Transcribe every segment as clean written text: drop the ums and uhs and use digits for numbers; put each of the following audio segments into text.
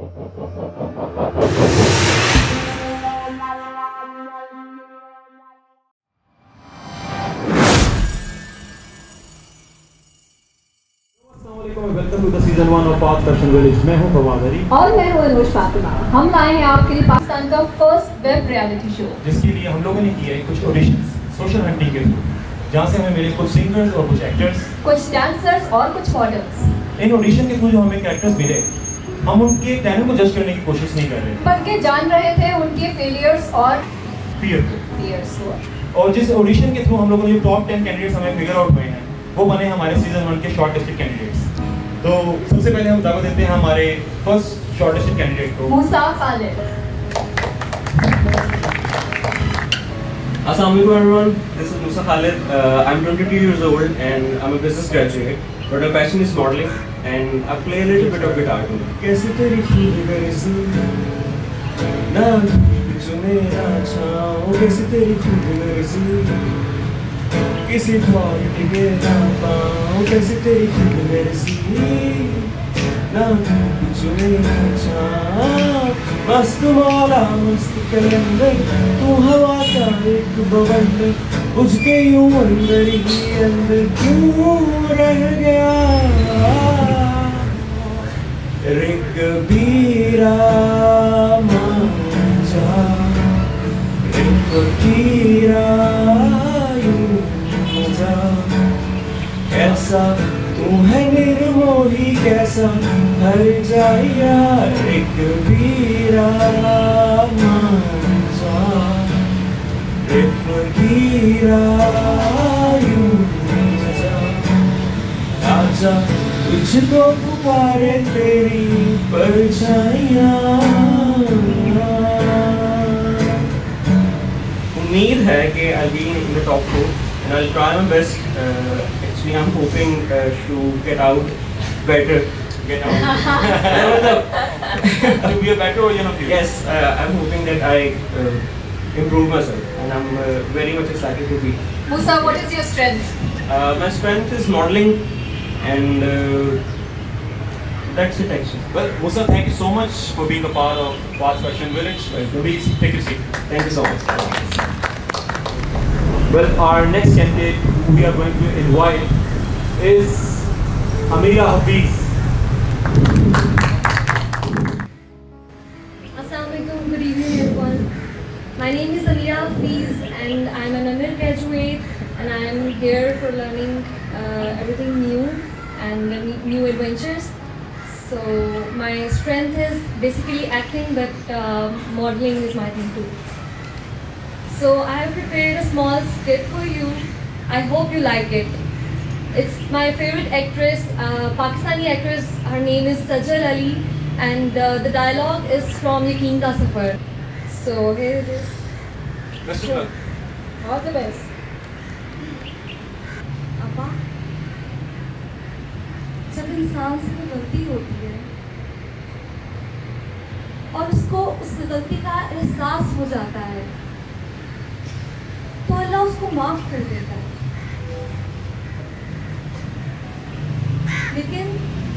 Welcome to the season 1 of Pak fashion village. मैं हूं फवाद अली और मैं हूं अनुज फातिमा। हम लाए हैं आपके लिए पाकिस्तान का फर्स्ट वेब रियलिटी शो, जिसके लिए हम लोगों ने किया है कुछ ऑडिशंस सोशल हंटिंग के थ्रू, जहां से हमें मिले कुछ सिंगर्स और कुछ एक्टर्स, कुछ डांसर्स और कुछ मॉडल्स। इन ऑडिशन के थ्रू जो हमें कैरेक्टर्स मिले, हम उनके टैलेंट को जज करने की कोशिश नहीं कर रहे, बल्कि जान रहे थे उनके फेलियर्स और फियर्स को। और जिस ऑडिशन के थ्रू हम लोगों ने टॉप 10 कैंडिडेट्स हमें फिगर आउट हुए हैं, वो बने हमारे सीजन 1 के शॉर्ट लिस्टेड कैंडिडेट्स। तो सबसे पहले हम दावा देते हैं हमारे फर्स्ट शॉर्टलिस्टेड कैंडिडेट को, मूसा Khalid. Assalamu alaikum everyone, this is Musa Khalid. I'm 22 years old and I'm a business graduate, but my passion is modeling and I play a little bit of guitar too. कैसे तेरी खूब गर्ज़ी ना जो मेरा छाँव, कैसे तेरी खूब गर्ज़ी किसी और टिके ना पाऊँ, कैसे तेरी खूब गर्ज़ी ना जो मेरा छाँव। मस्त मौला मस्त कलंदर, तू हवा का एक बवंडर, बुझ के यूं अंदर ही अंदर क्यों रह गया। रे कबीरा मांझा, रे फकीरा यूं मजा, कैसा तू है निर्मोही कैसा हर जाया। रे कबीरा मांझा, रे फकीरा यूं मजा, आजा तुझको पुकारे तेरी परछाइयाँ। उम्मीद है कि I'll be in the top 4 and I'll try my best. Actually, I'm hoping to get out better. Get out? to be a better version of you. Yes, I'm hoping that I improve myself, and I'm very much excited to be. Musa, what is your strength? My strength is modeling, and that's it actually. Well, Musa, thank you so much for being a part of Paak Fashion Village. Please take a seat. Thank you so much. Well, our next candidate who we are going to invite is Amira Hafiz. Assalamualaikum, good evening everyone. My name is Amira Hafiz and I am an Amir graduate and I am here for learning everything new and new adventures. So my strength is basically acting, but modeling is my thing too. So I have prepared a small skit for you. I hope you like it. It's my favorite actress, Pakistani actress. Her name is Sajal Ali, and the dialogue is from Yaqeen Ka Safar. So here it is. Best of luck. All the best. अब्बा, जब इंसान से कोई गलती होती है और उसको उस गलती का एहसास हो जाता है, तो अल्लाह उसको माफ कर देता है। लेकिन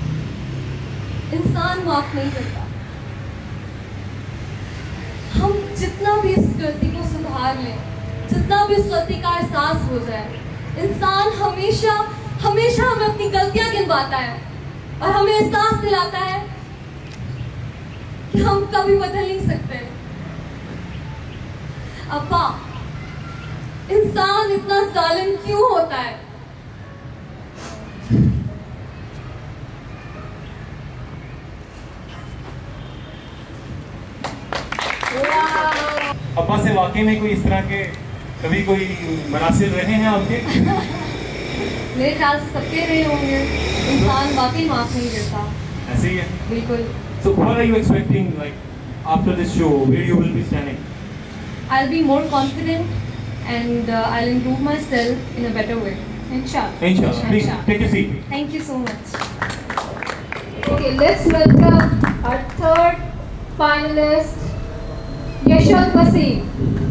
इंसान माफ नहीं करता। हम जितना भी इस गलती को सुधार लें, जितना भी उस गलती का एहसास हो जाए, इंसान हमेशा हमेशा हमें अपनी गलतियां गिनवाता है और हमें एहसास दिलाता है कि हम कभी बदल नहीं सकते। अब्बा, इंसान इतना जालिम क्यों होता है? अब्बा से वाकई में कोई इस तरह के कभी कोई मनासिब रहे हैं आपके? मेरे ख्याल से सबके रहे होंगे। इंसान वाकई माफ नहीं करता। ऐसे ही है। बिल्कुल। So what are you expecting, like after this show, where you will be standing? I'll be more confident and I'll improve myself in a better way. Inshallah. Inshallah. Please take a seat. Thank you so much. Okay, let's welcome our third finalist, Yashal Wasim.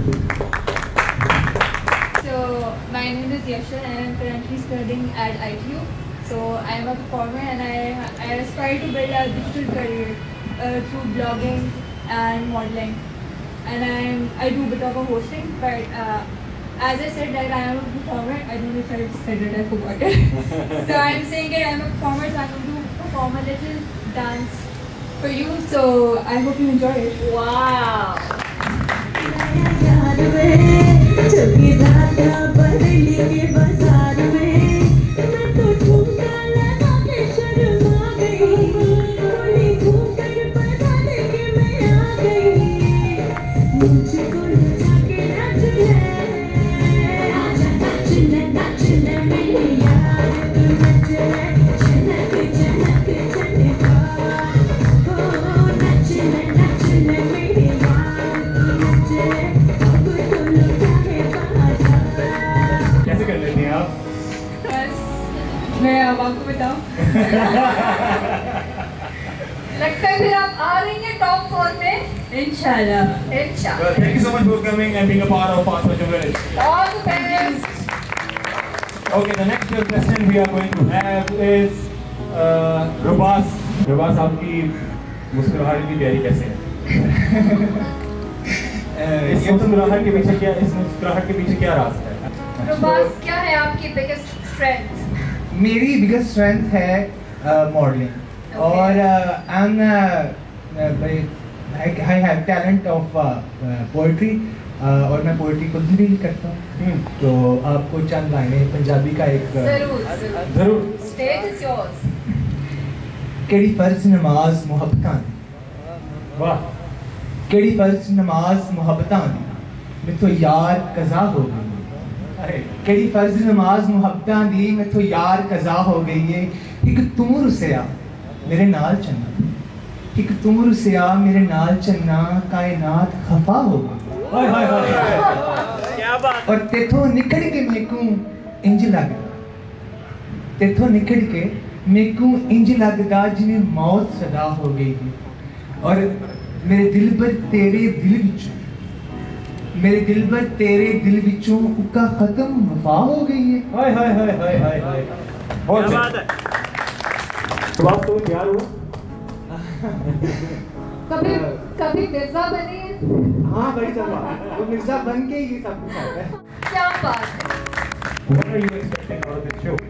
So my name is Yashal and I am currently studying at ITU. So I am a performer and I aspire to build a digital career through blogging and modeling, and I do a bit of a hosting. But as I said that I am a performer, I don't know if I said it, I forgot it. So I'm saying that I'm a performer, so I'm going to perform a little dance for you. So I hope you enjoy it. Wow. कैसे कर लेती हैं आप? बस मैं अब आपको बताऊं। लगता है फिर आप आ रही हैं टॉप 4 में इंशाल्लाह। इंशाल्लाह। Thank you so much for coming and being a part of Fast Fashion Village. All the best. Okay, the next question we are going to have is Rubas. Rubas, आपकी मुस्कुराहट की तैयारी कैसे है? इस मुस्कुराहट के पीछे क्या राज है? रुबास, क्या है आपकी बिगेस्ट स्ट्रेंथ? मेरी बिगेस्ट स्ट्रेंथ है मॉडलिंग और I have talent of poetry और मैं पोएट्री खुद भी करता हूँ। तो आपको चंद लाइनें पंजाबी का एक जरूर स्टेज इज योर्स। केड़ी फर्ज नमाज मुहब्बतां दी, वाह, केड़ी फर्ज नमाज मुहब्बतां दी मैथों यार कज़ा हो गई, केड़ी फर्ज नमाज मुहब्बतां दी मैथों यार कज़ा हो गई है। एक तू रुसिया मेरे नाल चन्ना, एक तू रुसिया मेरे नाल चन्ना, कायनात खफा हो गई। हाय हाय हाय, क्या बात। और तेथों निकल के मेकू इंज लगदा, तेथों निकल के मेकू इंज लगदा जिवें मौत सदा हो गई है। और मेरे दिल पर तेरे दिल विचों, मेरे दिल पर तेरे दिल विचों उका खत्म वफा हो गई है। हाय हाय हाय हाय हाय हाय, बहुत अच्छा बात है। तो आप तो प्यार हुआ? कभी मिर्जा बने हैं? हाँ बड़ी बात, वो मिर्जा बन के ही सब कुछ आता है। क्या बात है? What are you expecting out of this show?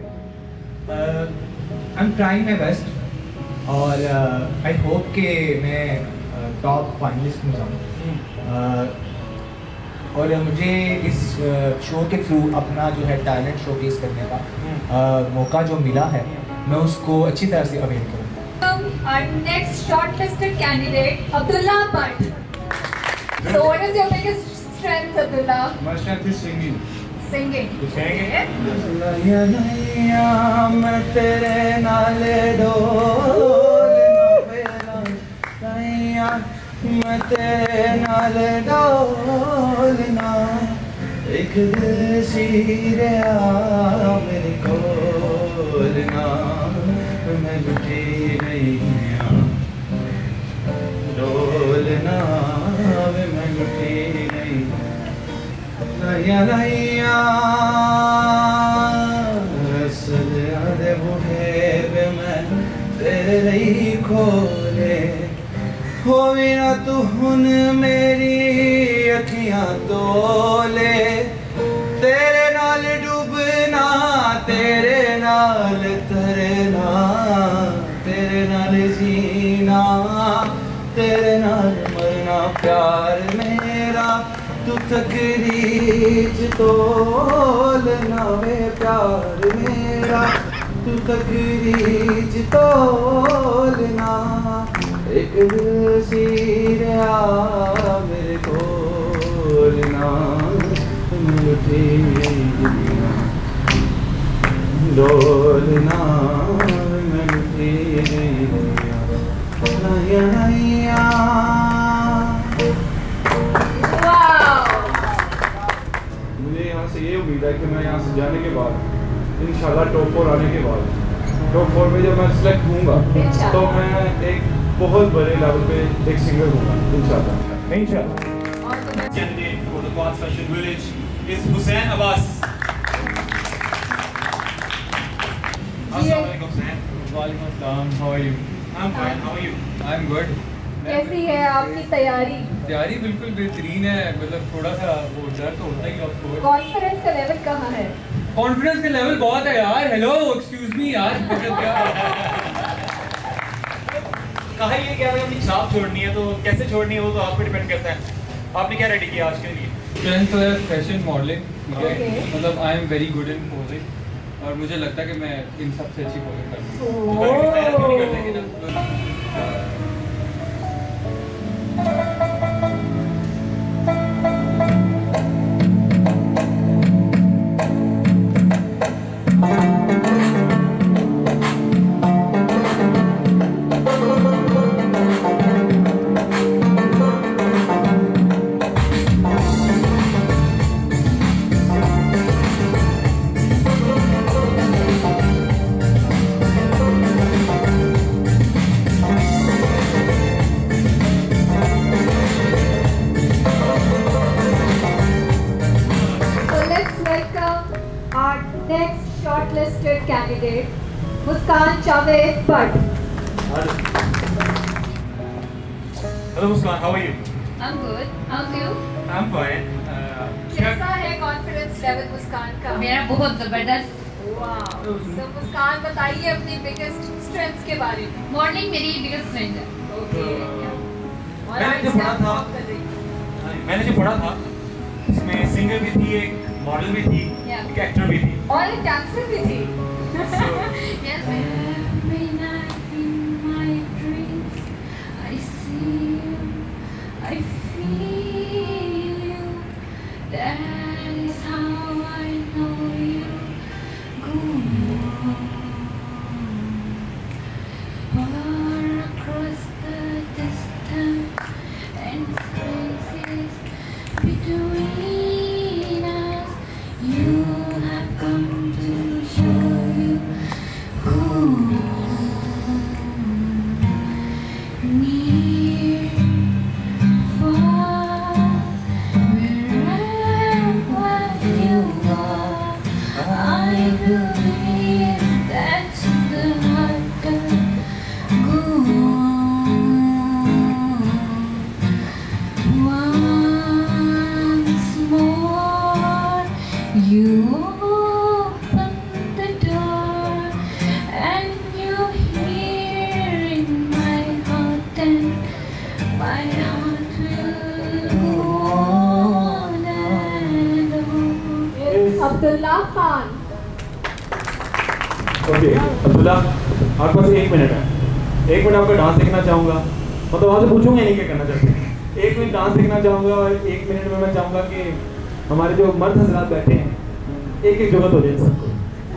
I'm trying my best और I hope कि मैं टॉप फाइनलिस्ट में जाऊँ। और मुझे इस शो के थ्रू अपना जो है टैलेंट शोकेस करने का मौका जो मिला है, मैं उसको अच्छी तरह से अवेल करूँ। Our next shortlisted candidate, Abdullah Butt. So what is your biggest strength, Abdullah? My strength is singing. Singing. कुछ कहेंगे? मैं तेरे नाले डोलना, मैं तेरे नाले डोलना, एक दिल सी रहा मेरे कोलना, मैं लुटी नहीं डोलना, मैं लुटी नहीं नैया नैया सदियां दे बूहे पे मैं तेरे लिए खोले, होवे ना तू हुन मेरी अखियां तोले, तेरे नाल डूबना, तेरे नाल तरना, तेरे नाल जीना, तेरे नाल मरना, प्यार मेरा तू तकरीज तोलना वे, प्यार मेरा तू तकरीज तोलना, एक दिल सीरिया मेरे कोलना, मुझे डोलना, मुझे नैया मुझे यहाँ से ये उम्मीद है कि मैं यहाँ से जाने के बाद इंशाल्लाह टॉप 4 आने के बाद, टॉप 4 में जब मैं सिलेक्ट होऊंगा तो मैं एक बहुत बड़े लेवल पे एक सिंगर होऊंगा इंशाल्लाह। इंशाल्लाह। Candidate for the Fast Fashion Village is Hussain Abbas. Assalamualaikum Hussain. Walaikum Assalam. How are you? I'm fine. How are you? I'm good. कैसी है आपकी तैयारी? तैयारी बिल्कुल बेहतरीन है, मतलब थोड़ा सा वो डर तो होता ही है ऑफ कोर्स। कॉन्फिडेंस का लेवल कहाँ है? कॉन्फिडेंस का लेवल बहुत है यार। हेलो एक्सक्यूज मी यार, कहा ये क्या अपनी छाप छोड़नी है, तो कैसे छोड़नी है वो तो आप पे डिपेंड करता है। आपने क्या रेडी किया आज के लिए? स्ट्रेंथ तो है फैशन मॉडलिंग, ठीक है। Okay. मतलब I am very good in posing और मुझे लगता है कि मैं इन सबसे अच्छी पोजिंग करूँगा। shortlisted candidate, Muskan Javed Bhatt. Hello Muskan, how are you? I'm good. How's you? I'm fine. कैसा है कॉन्फिडेंस लेवल मुस्कान का? मेरा बहुत जबरदस्त। वाह। तो मुस्कान बताइए अपनी बिगेस्ट स्ट्रेंथ्स के बारे में। मॉडलिंग मेरी बिगेस्ट स्ट्रेंथ है। ओके। मैंने जो पढ़ा था इसमें सिंगर भी थी, एक मॉडल भी थी, एक एक्टर भी थी और एक डांसर भी थी। Yes. Every night in my dreams, I see you, I feel you. That is how I know you. Go on. Far across the distance and spaces between us, you have come to show you. Go on. Near, far, wherever you are, I believe that's the heart of go on. Once more, you open the door, and you're here in my heart, and my heart will go on and on. Abdullah Khan. Okay Abdullah, आपके पास 1 minute है। 1 minute आपका dance देखना चाहूँगा, मतलब आपसे पूछूंगा नहीं क्या करना चाहते हैं। 1 मिनट डांस देखना चाहूँगा और 1 मिनट में मैं चाहूँगा कि हमारे जो मर्द हजरात बैठे हैं एक एक जगह हो जाए सबको।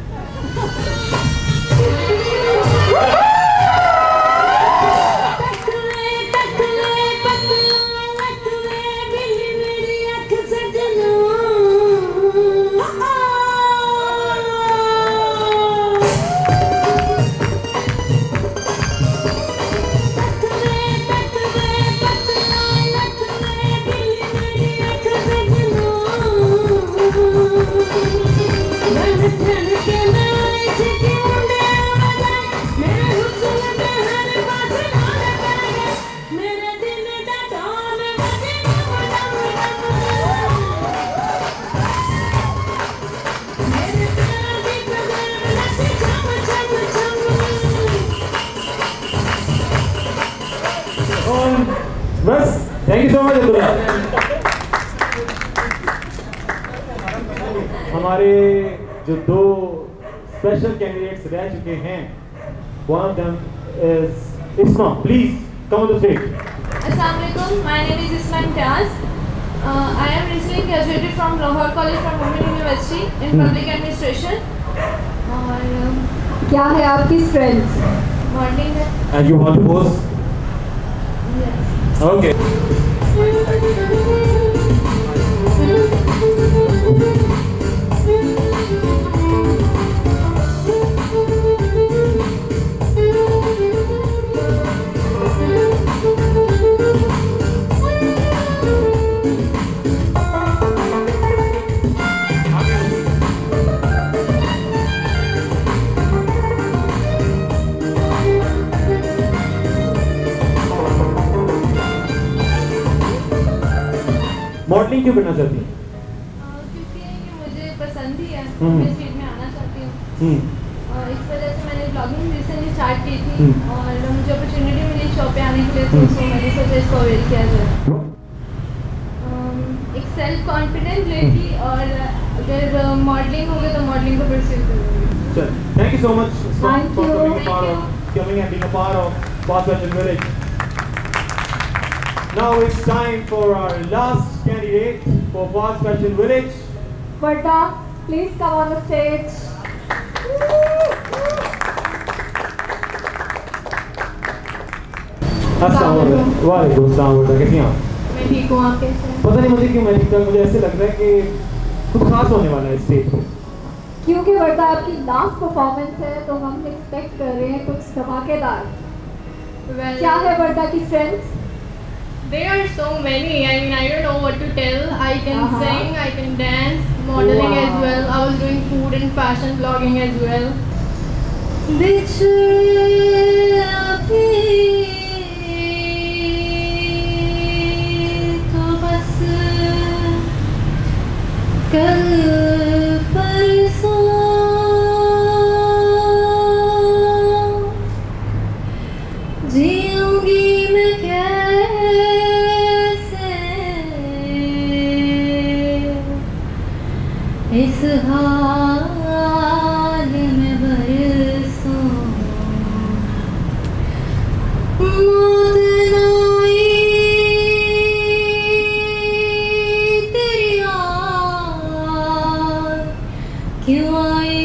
बस thank you so much Abdullah. हमारे जो 2 स्पेशल कैंडिडेट्स रह चुके हैं, one of them is Isma. Please come on the stage. Assalamualaikum. My name is Isma Imtiaz. I am recently graduated from Lahore College from Women University in Public Administration. और क्या है आपकी strength? Modelling है। And you want to pose? Yes. Okay. Modelling क्यों करना चाहती हैं? क्योंकि ये मुझे पसंद ही है, हम्म। मैं इस फील्ड में आना चाहती हूँ और इस वजह से मैंने ब्लॉगिंग रिसेंटली स्टार्ट की थी और मुझे अपॉर्चुनिटी मिली शॉप पे आने के लिए, तो मैंने सोचा इसको अवेल किया जाए। एक सेल्फ कॉन्फिडेंस लेगी और अगर मॉडलिंग होगी तो मॉडलिंग को परस्यू करूँगी। Thank you so much for Thank you. coming and being a part of Fast Fashion Village. Now it's time for our last candidate for Fast Fashion Village. Varda, please come on the stage. वालेकुम अस्सलाम। वर्दा कैसी हैं आप? मैं ठीक हूँ, आप कैसे हैं? पता नहीं मुझे क्यों मैं ठीक हूँ, मुझे ऐसे लग रहा है कि कुछ खास होने वाला है स्टेज पे। क्योंकि वर्दा आपकी लास्ट परफॉर्मेंस है तो हम एक्सपेक्ट कर रहे हैं कुछ धमाकेदार। क्या है वर्दा की strength? There are so many. I mean, I don't know what to tell. I can sing, I can dance, modeling as well. I was doing food and fashion blogging as well. तो बस कल परसों जीऊंगी मैं इस हाल में बरसों मौत ना आई तेरी याद क्यों आई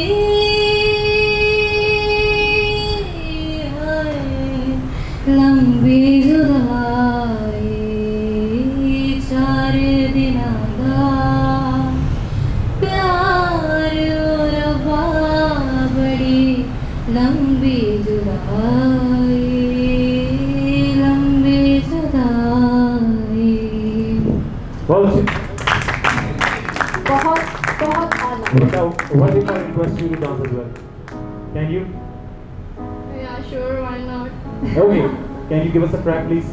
लंबी जुदाई 4 दिनों का प्यार और बड़ी लंबी जुदाई लंबी जुदाई। बहुत बहुत आनंद। What if I request you to dance as well? Can you? Yeah, sure, why not? Okay. Can you give us a track, please?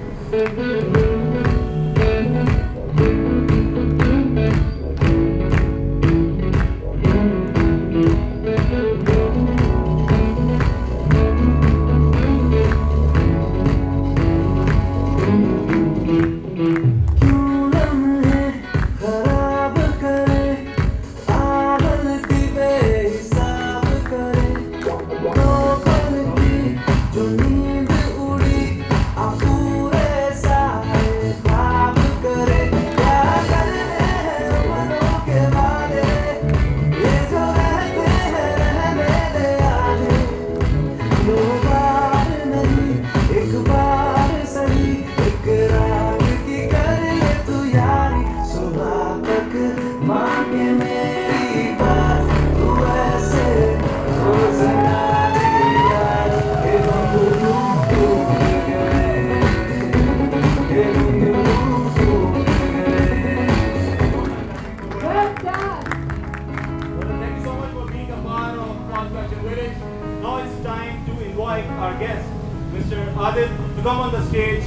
Now it's time to invite our guest, Mr. Adil, to come on the stage.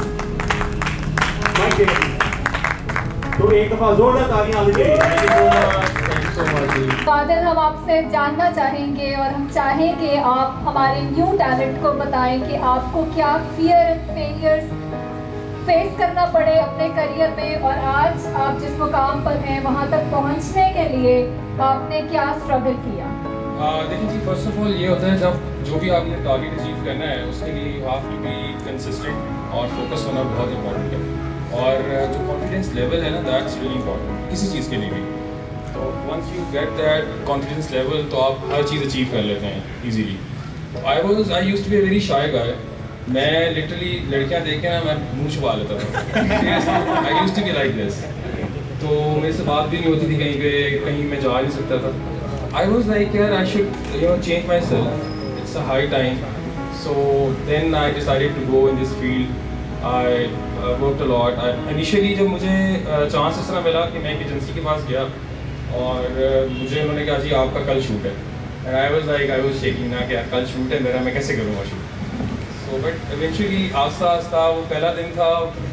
तो एक दफा जोरदार तालियां आदिल के लिए। Thank you so much. Adil, हम आपसे जानना चाहेंगे और हम चाहेंगे आप हमारे न्यू टैलेंट को बताएं कि आपको क्या फियर फेलियर्स फेस करना पड़े अपने करियर में और आज आप जिस मुकाम पर हैं वहाँ तक पहुँचने के लिए आपने क्या स्ट्रगल किया? देखिए जी, फर्स्ट ऑफ ऑल ये होता है जब जो भी आपने टारगेट अचीव करना है उसके लिए you have to be consistent और फोकस होना बहुत इंपॉर्टेंट है और जो कॉन्फिडेंस लेवल है ना, दैट्स रियली इंपॉर्टेंट किसी चीज़ के लिए भी। तो once you get that confidence level तो आप हर चीज़ अचीव कर लेते हैं easily. I used to be a very shy guy. मैं लिटरली लड़कियां देख के ना मैं मुंह छुपा लेता था। I used to be like this. तो मेरे से बात भी नहीं होती थी कहीं पे, कहीं मैं जा नहीं सकता था। I was like, yeah, I should, change myself. It's a high time. So then I decided to go in this field. I worked a lot. Initially जब मुझे चांस इस तरह मिला कि मैं एक एजेंसी के पास गया और मुझे उन्होंने कहा जी आपका कल शूट है। And I was shaking ना कि कल शूट है मेरा, मैं कैसे करूँगा शूट। So but eventually आस्ता आस्ता वो पहला दिन था,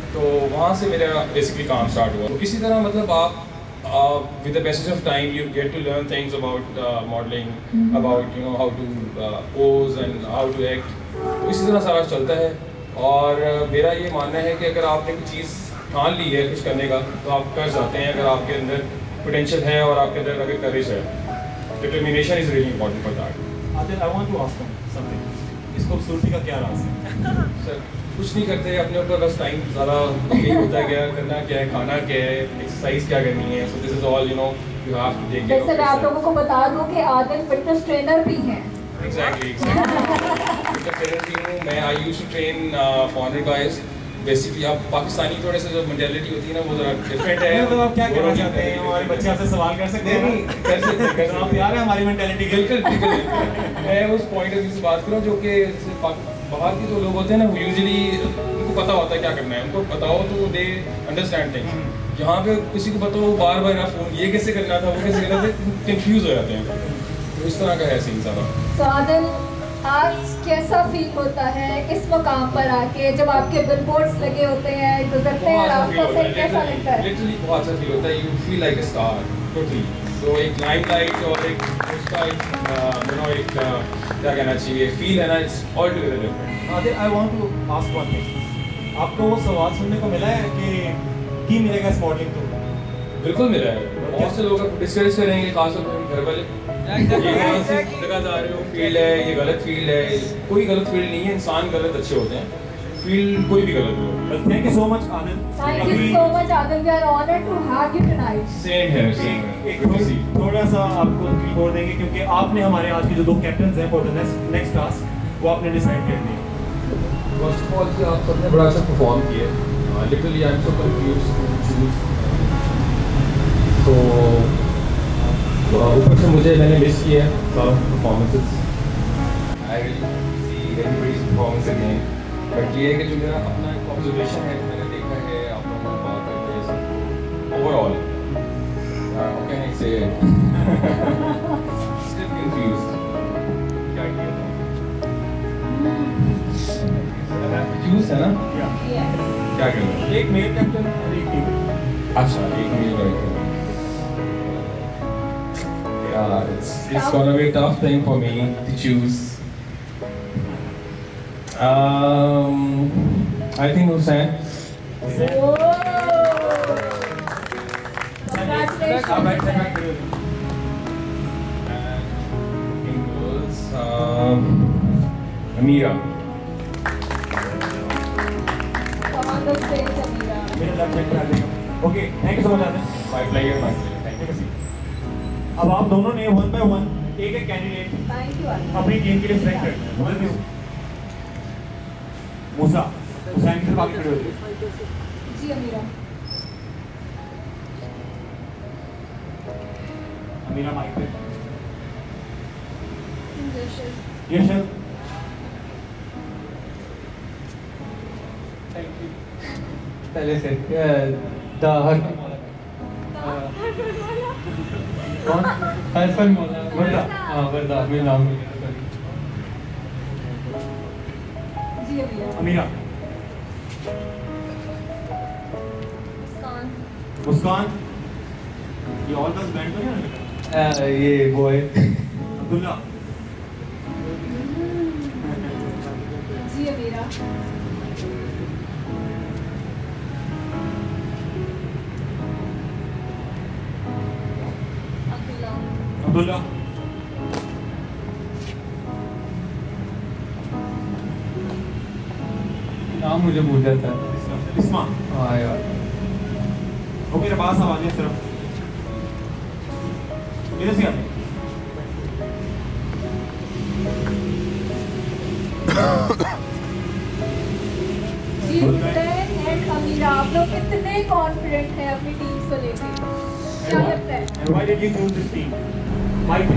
तो वहाँ से मेरा बेसिकली काम स्टार्ट हुआ। तो इसी तरह मतलब आप with the passage of time you get to learn things about modeling, about how to pose and how to act। तो इसी तरह सारा चलता है। और मेरा ये मानना है कि अगर आपने कोई चीज़ ठान ली है कुछ करने का तो आप कर जाते हैं, अगर आपके अंदर पोटेंशियल है और आपके अंदर अगर करेज है। Determination is really important for that. Adil, I want to ask something. इस खूबसूरती का क्या राज है? सर कुछ नहीं करते अपने ऊपर, बस टाइम ज़्यादा यही होता है, क्या करना क्या है, खाना क्या है, एक्सरसाइज क्या करनी है। So this is all you have to take care of. जैसे मैं आप लोगों को बता दूं कि आदिल फिटनेस ट्रेनर भी हैं। एग्जैक्टली फिटनेस ट्रेनर भी हूँ मैं। I used to train foreign guys. Basically आप पाकिस्तानी थोड़े से जो मेंटालिटी होती है ना वो ज़रा डिफरेंट है। मतलब आप क्या कहना चाहते हैं? हमारे बच्चे आपसे सवाल कर सकते हैं? कर सकते हैं। आप यार है हमारी मेंटालिटी। बिल्कुल मैं उस पॉइंट ऑफ व्यू से बात करूँ जो कि बाहर के जो लोग होते हैं ना वो यूजुअली उनको पता होता है क्या करना है, उनको बताओ तो दे अंडरस्टैंड थिंग्स। यहाँ पे किसी को बताओ बार बार फोन ये कैसे करना था वो कैसे करना था, कंफ्यूज हो जाते हैं। तो इस तरह का है सीन सारा। तो आदिल, आज कैसा फील होता है इस मुकाम पर आके जब आपके बिलबोर्ड्स लगे होते हैं, गुजरते हैं रास्तों से, कैसा लगता है? लिटरली बहुत अच्छा फील होता है। You feel like a star totally. तो एक लाइमलाइट और एक उसका एक क्या कहना चाहिए फील है ना, it's all together different. Adil, I want to ask one thing. आपको वो सवाल सुनने को मिला है कि मिलेगा इस मॉडलिंग तो? बिल्कुल मिला है। बहुत से लोग डिस्करेज करेंगे, खासतौर पर घर वाले, ये जगह जा रहे हो फील्ड है, ये गलत फील्ड है। कोई गलत फील्ड नहीं है, इंसान गलत अच्छे होते हैं, फील्ड कोई भी गलत हो। Thank you so much Adil. Thank you so much Adil, we are honored to have you tonight. Same है, सेम है। एक थोड़ा सा आपको तकलीफ और देंगे क्योंकि आपने हमारे आज के जो 2 कैप्टन्स हैं फॉर द नेक्स्ट टास्क वो आपने डिसाइड कर दिए। फर्स्ट ऑफ ऑल आप सबने बड़ा अच्छा परफॉर्म किया। Literally I am so confuse to choose. तो ऊपर से मैंने मिस किया है सारा performances. I will see everybody's performance again. But ये है कि जो मेरा अपना एक ऑब्जर्वेशन है, मैंने देखा है आप लोगों को बात करते ओवरऑल कैन आई से स्टिल कंफ्यूज्ड क्या किया था। चूज है ना क्या करना? एक मेल कैप्टन और एक फीमेल। अच्छा एक मेल और एक यार it's gonna be a tough thing for me to choose. I think Hussain. Amira. Okay, thank you so much Adil. My player, my player. Thank you. अब आप दोनों ने 1 by 1 एक कैंडिडेट अपनी टीम के लिए सिलेक्ट करना है। मूसा, हुसैन की तरफ आगे खड़े होते। जी अमीरा। अमीरा माइक पे। यशल। Thank you. पहले से कौन? हरफन मौला। वर्दा। हाँ वर्दा, मेरा नाम है। जी अमीरा। अमीरा। मुस्कान। ये ऑल दस बैंड तो नहीं है? ये बॉय। अब्दुल्ला। जी अमीरा। अब्दुल्ला। नाम मुझे भूल जाता है। इस्मा। हाँ यार। वो मेरे पास आवाज है सिर्फ। किधर से आते? जी हुसैन एंड अमीरा, आप लोग कितने कॉन्फिडेंट हैं अपनी टीम को लेकर? क्या लगता है? And why did you choose this team? Mike.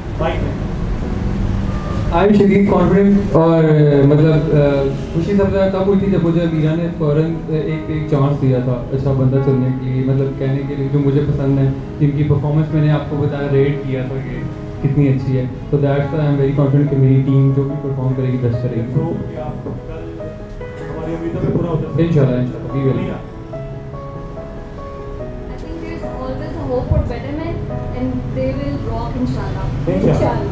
I am शरीक कॉन्फिडेंट। और मतलब खुशी सबसे ज़्यादा तब हुई थी जब मुझे मीरा ने फ़ौरन एक चांस दिया था अच्छा बंदा चुनने के लिए, मतलब कहने के लिए जो मुझे पसंद है, जिनकी परफॉर्मेंस मैंने आपको बताया रेट किया था कि कितनी अच्छी है। तो that's I am very confident कि मेरी टीम जो भी परफॉर्म करेगी बेस्ट करेगी। So, कल हमारे उम्मीदों पे पूरा होता है इंशाल्लाह we will. I think there is always a hope for betterment and they will rock inshallah. इंशाल्लाह।